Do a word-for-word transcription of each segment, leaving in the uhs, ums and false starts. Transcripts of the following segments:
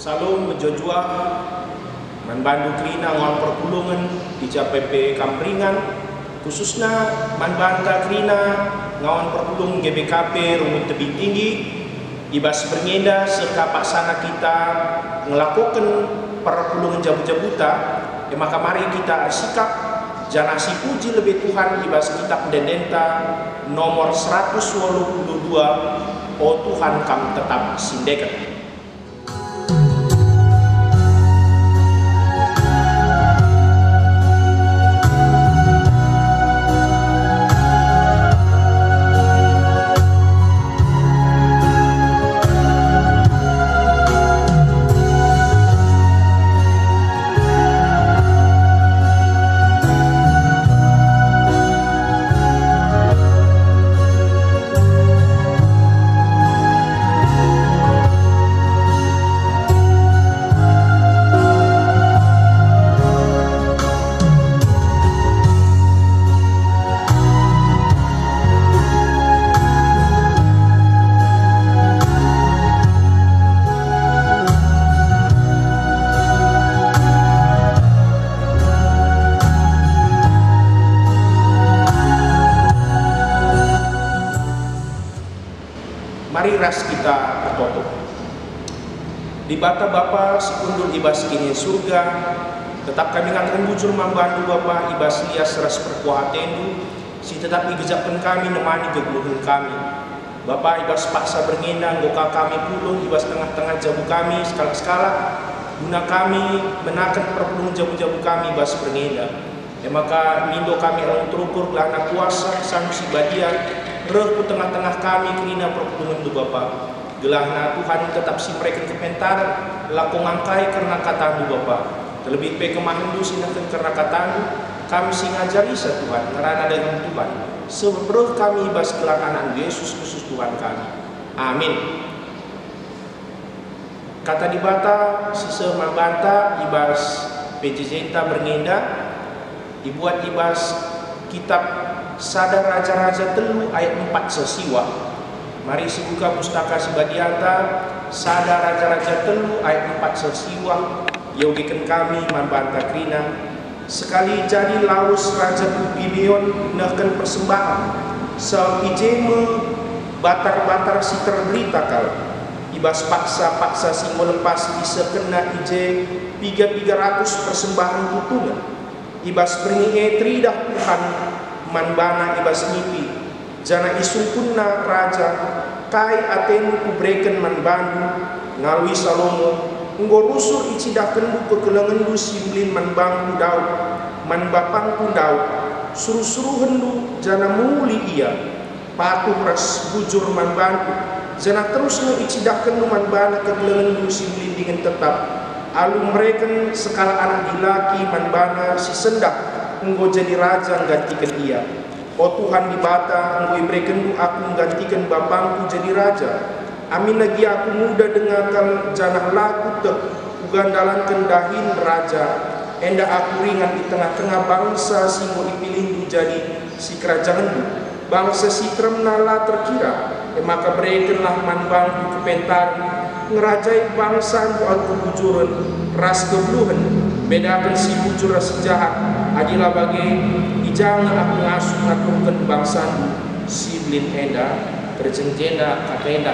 Salom menjojua manbandu krina ngon perpulungan di J P P Kampringan, khususnya manbanta krina ngawan perpulung G B K P Rumput Tebing Tinggi ibas berngenda serta paksana kita ngelakukan perpulungan jabu-jabuta, ya maka mari kita bersikap janasi puji lebih Tuhan ibas kitab Dendenta nomor seratus dua puluh dua. Oh Tuhan kami tetap sindekan. Mari ras kita bertoto. Di bata Bapa sekundul ibas kini surga, tetap kami ngantren bujur membantu Bapa ibas lias ras perkuatendu, si tetap igejapkan kami nemani geguluhan kami. Bapa ibas paksa berngenda ngoka kami pulung ibas tengah-tengah jabu kami skala-skala, guna kami menakan perpulung jabu-jabu kami ibas berngenda. Ya maka mindo kami orang terukur gelana kuasa sanusi badian. Reh ku tengah-tengah kami kerina perpulungan tu Bapa. Gelahna Tuhan tetap si mereka kepentar laku ngangkai karena katamu Bapa. Terlebih pe kemahandu sinakan karena katamu kami si ngajari sa Tuhan ngerana dengan Tuhan. Sebab kami ibas kelakanan Yesus Kristus Tuhan kami. Amin. Kata di bata sisa mabanta ibas P J J ta berngenda dibuat ibas kitab Sadar Raja-Raja telu ayat empat sesiwa. Mari sibuka pustaka sibadianta Sadar Raja-Raja telu ayat empat sesiwa. Yogikan kami membanta krina sekali jadi laus Raja Gibeon nahkan persembahan sal ijeme batar-batar si terberita kal ibas paksa-paksa si melepas bisa kena ije tiga ratus persembahan tutungan ibas beringi etri dah Tuhan manbana ibas ngipi jana isungkunna raja kai atenu kubreken manbandu ngalui Salomo nggo rusur icidakendu kekelengendu simblin manbangku daud manbapangku daud suruh-suruh hendu jana muli ia patuh ras bujur manbandu jana terusnya icidakendu manbana kekelengendu simblin dengan tetap alu mereka sekala anak dilaki manbana si sendak engkau jadi raja gantikan ia. Oh Tuhan di bata engkau berikan aku gantikan bapangku jadi raja. Amin lagi aku muda dengarkan janah laku tek ugandalan kendahin raja. Enda aku ringan di tengah-tengah bangsa si mau dipilih jadi si kerajaan du. Bangsa si kremnala terkira. E maka berikanlah manbangku kepentari ngerajai bangsa aku bujuran ras kebluhan. Bedakan si bujur ras jahat adilah bagi ijang aku ngasuh ngaturkan bangsa si blin enda terjengjenda katenda.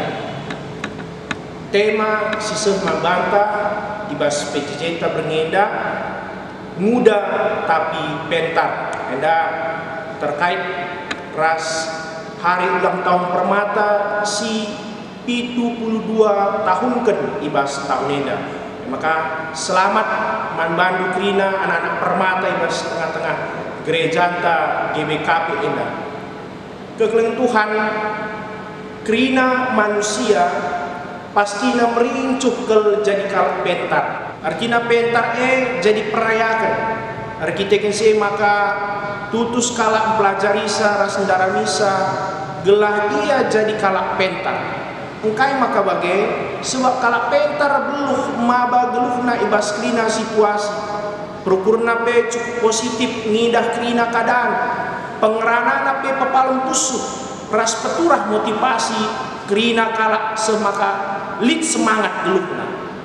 Tema sisah membanta ibas P J J ta berngenda muda tapi pentar enda terkait ras hari ulang tahun permata si pitu puluh dua tahun kan ibas tahun enda. Maka selamat manbandu krina anak-anak permata ibas tengah-tengah gerejanta G B K P indah. Kekeleng Tuhan krina manusia pastinya merincuh ke jadi kalak pentar. Artinya pentar eh jadi perayakan. Arkitek se maka tutus kalak pelajari sa rasendara misa gelah ia jadi kalak pentar. Engkai maka bagai sebab kalak pentar beluh maba geluhna ibas krina situasi Prokurna pe cukup positif ngidah krina keadaan. Pengeranana pe papalem tusuh ras peturah motivasi krina kalak semaka lit semangat gelukna.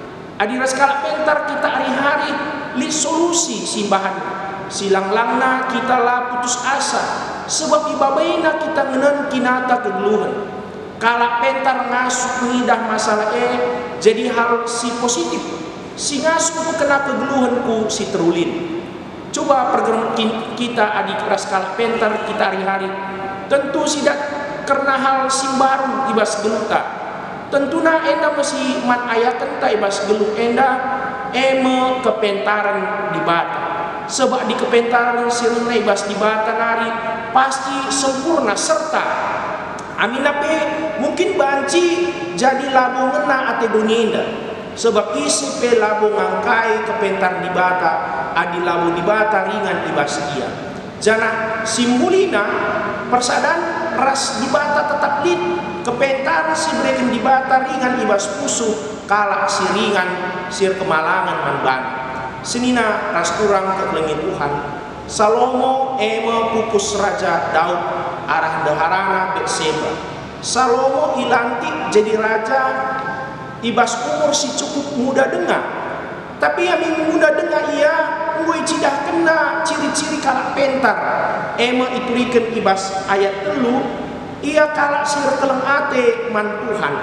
Adiras kalak pentar kita hari-hari li solusi simbahan silang langna kita lah putus asa sebab ibabaina kita ngenen kinata kegeluhan. Kalak pentar ngasuh mengidah masalah eh jadi hal si positif si ngasuh kena kegeluhan ku si terulin. Coba pergerak kita adik keras kalak pentar kita hari-hari tentu tidak karena hal simbaru ibas geluta. Tentuna enda masih man ayatan ta ibas geluh enda eme kepentaran di bata. Sebab di kepentaran sirna ibas di bata nari pasti sempurna serta amin ape mungkin banci jadi labo ngena ate dunia. Sebab isi pe labo ngangkai kepentar di bata adi labo di bata ringan ibas ia. Jana simbulina persadan ras di bata tetap lid kepentar si breken di bata ringan ibas pusu kalak si ringan sir kemalangan manban senina ras kurang kekelengin Tuhan Salomo eme pupus raja Daud arah deharana Betseba. Salomo ilantik jadi raja ibas umur si cukup muda dengar, tapi yang muda dengar ia ngui cidah kena ciri-ciri kalak pentar eme iturikan ibas ayat telu ia kalak sir keleng ate man Tuhan,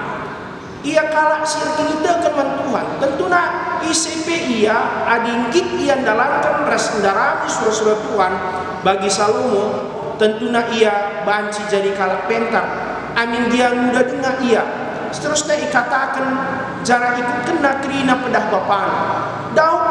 ia kalak sir kinitekan man Tuhan. Tentuna I C P ia adinggit ia dalamkan ras ndarami surah-surah Tuhan bagi Salomo. Tentuna ia banci jadi kalak pentar amin dia muda dengar ia seterusnya ikatakan jarang ikut kena kerina pedah bapana. Daud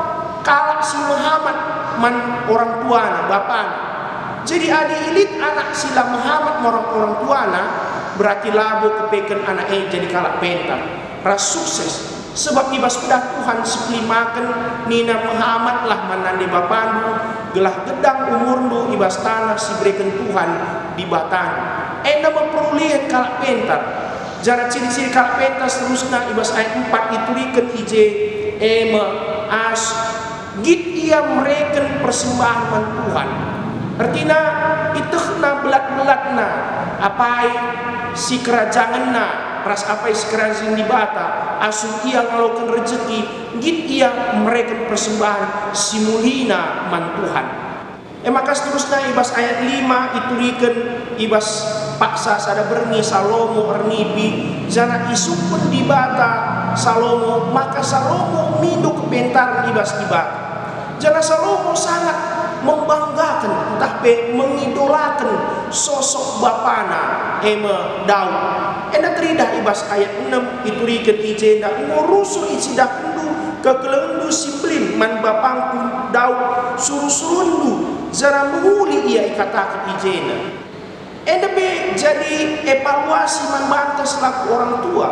kalak si Muhammad man orang tuana bapana. Jadi adi ilit anak sila Muhammad orang orang tuana berarti labo kepeken anak eh jadi kalak pentar ras sukses sebab ibas pedah Tuhan seklimakan nina Muhammad lah manande bapandu gelah gedang umurnu ibas tanah si berikan Tuhan di batang enda memperulihan kalak pentar jara ciri-ciri kalak pentar seterusnya ibas ayat empat iturikan ije eme as git ia mereken persembahan man Tuhan. Artinya itu kena belat-belatna apai si kerajaan na ras apai si kerajaan di bata asun ia ngelakukan rezeki git ia mereka persembahan simulina man Tuhan. Eh maka seterusnya ibas ayat lima iturikan ibas paksa sada berni Salomo ernibi jana isupun di bata Salomo maka Salomo mindu kepentar ibas di bata. Jana Salomo sangat membanggakan entah pe mengidolakan sosok bapana eme Daud. Enda teridah ibas ayat enam iturikan ijenda ngurusu icidah kendu kekelendu simplin man bapangku Daud suruh-surundu zara menguli ia ikatakan ijenda. Enda pe jadi evaluasi man banta selaku orang tua.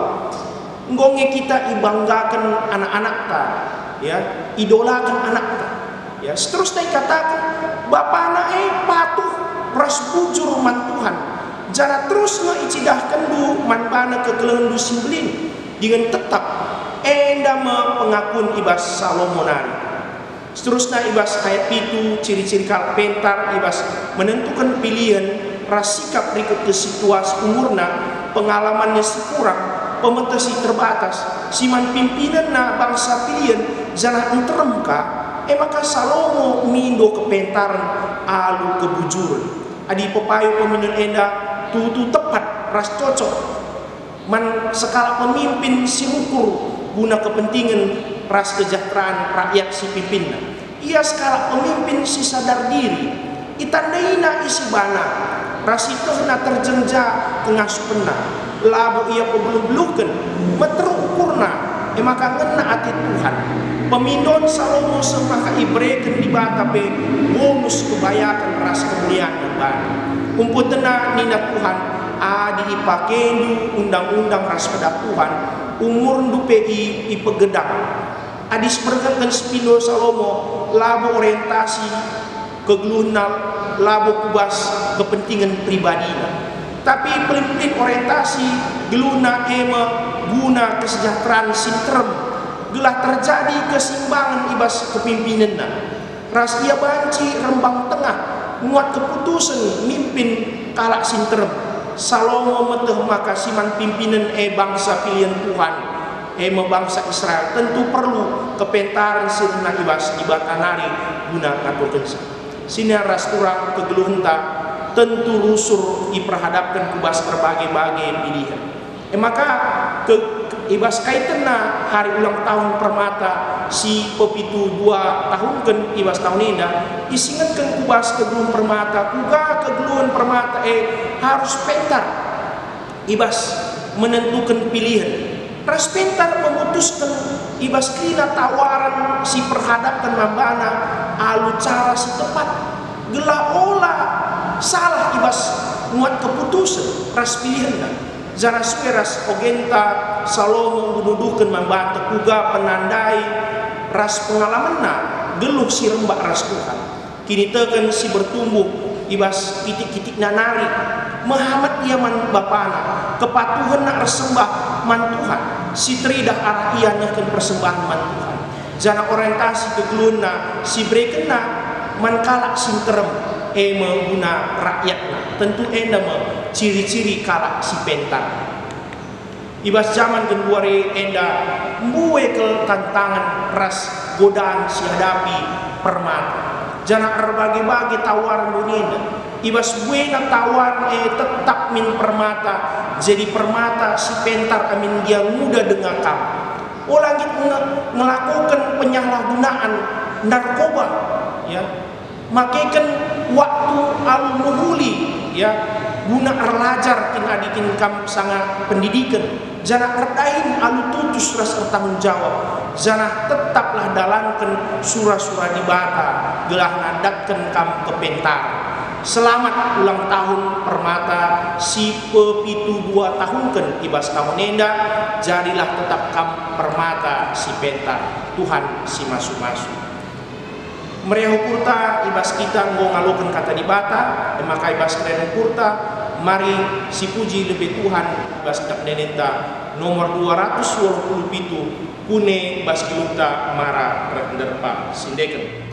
Ngonge kita ibanggakan anak-anak ta, ya, idolakan anak ta. Ya, seterusnya dikatakan bapana eh patuh ras bujur man Tuhan. Jana terus ngicidah kendu man bana kekelendu simblin dengan tetap enda pengakuan ibas Salomo nari. Seterusnya ibas ayat itu ciri-ciri kalak pentar ibas menentukan pilihan ras sikap berikut ke situasi umurna pengalamannya sekurang pemetasi terbatas siman pimpinan na bangsa pilihan jana enteremka. Eh maka Salomo mindo kepentaran alu kebujuran adi pepayu peminun enda tutu tepat ras cocok man sekala pemimpin si ukur guna kepentingan ras kesejahteraan rakyat si pimpinna. Ia sekala pemimpin si sadar diri itandaina isi bana ras itu na terjenja kengasupenna labu ia pebelu-belukan meterukurna eh maka ngena hati Tuhan. Pemindon Salomo semaka ibreken di bata pe bonus kebayakan ras kemuliaan dan bani. Umputena nina Tuhan adi ipakendu undang-undang ras pada Tuhan umur dupe i ipegedang. Adi seperkan sepindo Salomo labo orientasi kegelunal labo kubas kepentingan pribadinya. Tapi pelin-pelin orientasi geluna ema guna kesejahteraan sinterem gelah terjadi keseimbangan ibas kepimpinanna. Ras ia banci rembang tengah muat keputusan mimpin kalak sinterem. Salomo meteh maka siman pimpinan e bangsa pilihan Tuhan ema bangsa Israel tentu perlu kepentaran sirna ibas ibatanari guna ngatur kensa sini rastura kegeluhenta tentu rusur diperhadapkan kubas berbagai-bagai pilihan eh maka ke ibas kaitena hari ulang tahun permata si pepitu dua tahun kan ibas tahun ini isingatkan kubas kegeluhan permata kuga kegeluhan permata eh harus pentar ibas menentukan pilihan ras pentar memutuskan ibas kina tawaran si perhadapkan mambana alu cara si tepat gela olah salah ibas muat keputusan ras pilihan jana sueras ogenta Salomo menuduhkan membantu kuga penandai ras pengalaman na geluh si rembak ras Tuhan kini tekan si bertumbuh ibas titik-titik nanari Muhammad iaman bapana kepatuhan nak resembah man Tuhan si teridah arah ia nyakan persembahan man Tuhan jana orientasi kegeluna si brekena man kalak sinterem e mengguna rakyatna tentu enda me ciri-ciri kalak si pentar ibas zaman kedua enda mbuwe ke tantangan ras godaan si hadapi permata jana berbagi-bagi tawaran dunia ibas buena tawaran eh tetap min permata jadi permata si pentar amin dia muda dengan kamu oh lagi melakukan penyalahgunaan narkoba ya makaikan waktu al-muhuli ya guna arlajar kin adikin kam sangat pendidikan jana erdain alu tutus ras bertanggung jawab jana tetaplah dalankan surah-surah di bata gelah nadatkan kam kepentar selamat ulang tahun permata si pepitu dua tahun kan ibas tahun enda jadilah tetap kam permata si pentar Tuhan si masu-masu meriah kurta ibas kita nggo ngalukan kata di bata maka ibas keren kurta mari si puji lebih Tuhan ibas tak nenenta nomor dua ratus dua puluh tujuh kune bas kilukta mara renderpa sindeken.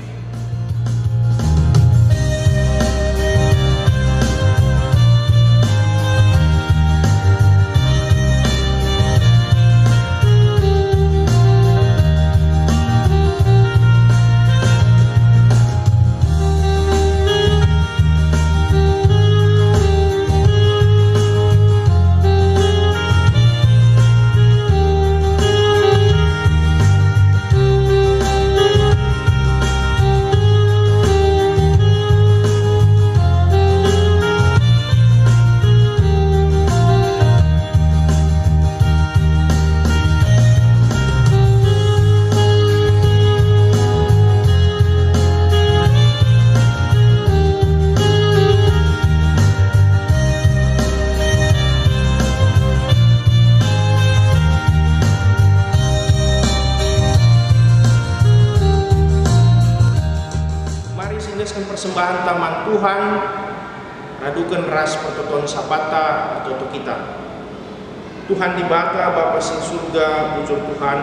Persembahan taman Tuhan radukan ras pertoton sapata atau kita Tuhan dibaka Bapa sing surga bujur Tuhan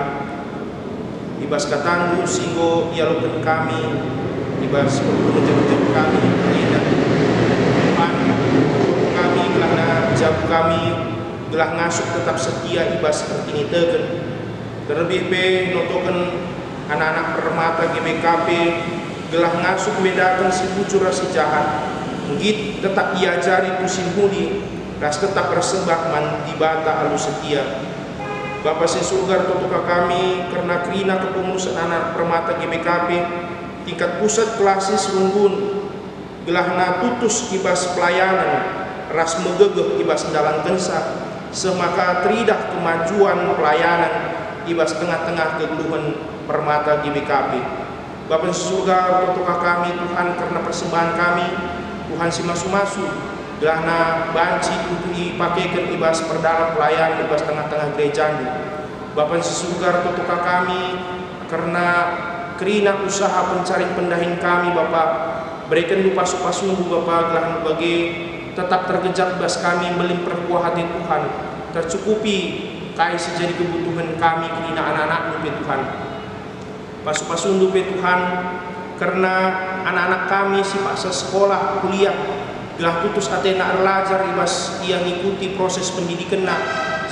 ibas katanggu singgo ialukan kami ibas penunjuk kami tidak Tuhan kami karena jauh kami gelah ngasuk tetap setia ibas seperti ini tegen terlebih be notokan anak-anak permata G B K P gelah ngasuh bedakan si bucur si jahat git tetap iajari tusin hudi ras tetap bersembah man dibata alu setia Bapa si surga tutuka kami karena krina kepengurusan anak permata G B K P tingkat pusat klasis runggun gelah na tutus ibas pelayanan ras megegeh ibas dalam gensa semaka teridah kemajuan pelayanan ibas tengah-tengah kegeluhan permata G B K P Bapa di surga bertukar kami Tuhan karena persembahan kami Tuhan si masu-masu dana banci untuk dipakaikan ibas perdalam pelayan ibas tengah-tengah gereja Bapa di surga bertukar kami karena kerina usaha pencari pendahin kami Bapak berikan lupa supasungguh Bapak gelah bagi tetap tergejat bas kami melimperbuah hati Tuhan tercukupi kai sejadi kebutuhan kami kerina anak-anak Tuhan pasu-pasu dupe Tuhan karena anak-anak kami si paksa sekolah kuliah gelah tutus atena belajar ibas ia ngikuti proses pendidikan na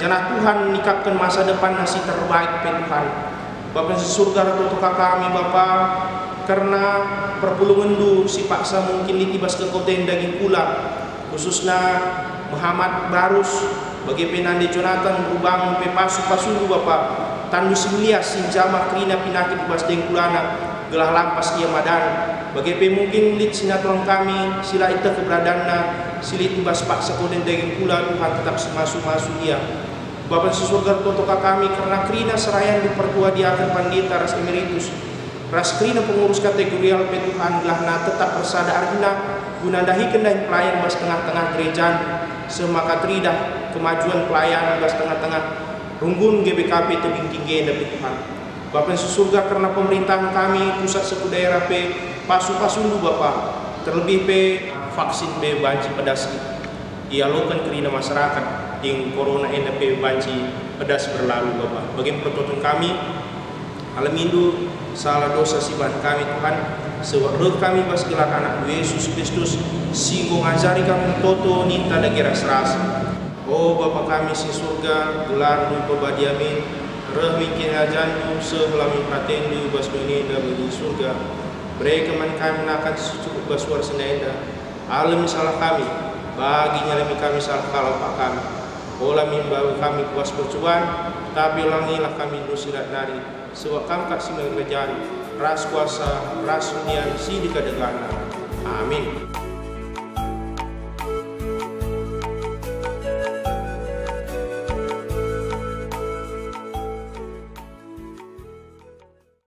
Jangan Tuhan nikapkan masa depan nasi terbaik pe Tuhan. Bapa di surga ratu kami Bapa, karena perpulungan du si paksa mungkin litibas ke kota yang daging pula, khususnya Muhammad Barus bagi penande Jonathan berubang pe pasu pasu Bapa tandu semlia sinjama krina pinakit bas deng kulana gelah lampas ia madan bagi pe mungkin lit sinatron kami sila ita keberadaanna sila itibas paksa kota yang daging pula Tuhan tetap semasu-masu ia. Bapa di surga ratu kami, karena krina serayan dipertua di akan pandita ras emeritus ras krina pengurus kategorial pe Tuhan gelah na tetap bersada argina guna dahi kendai pelayan bas tengah-tengah gereja semaka tridah kemajuan pelayanan bas tengah-tengah runggun G B K P tebing tinggi dan Tuhan. Bapa di surga, karena pemerintahan kami pusat suku daerah pe pasu-pasundu Bapa terlebih pe vaksin pe banci pedas dialogkan krina masyarakat yang corona N P banci pedas berlalu Bapa. Bagi pertolongan kami alamindu salah dosa siban kami Tuhan, sewaktu kami pas gelar anak Yesus Kristus singgung ngajari kami toto ninta lagi ras-ras. Oh Bapa kami si surga, gelar nu pebadiamin reh mikin ajandu sehelami pratendu bas menenda bagi surga. Mereka man kami akan cukup baswar senenda alam salah kami bagi nyalami kami salah kalau pak kami olah mimbawi kami puas bercuan tapi ulangilah kami nusirat dari sewak kamkat singa kerajaan ras kuasa ras unian si dikadegana. Amin.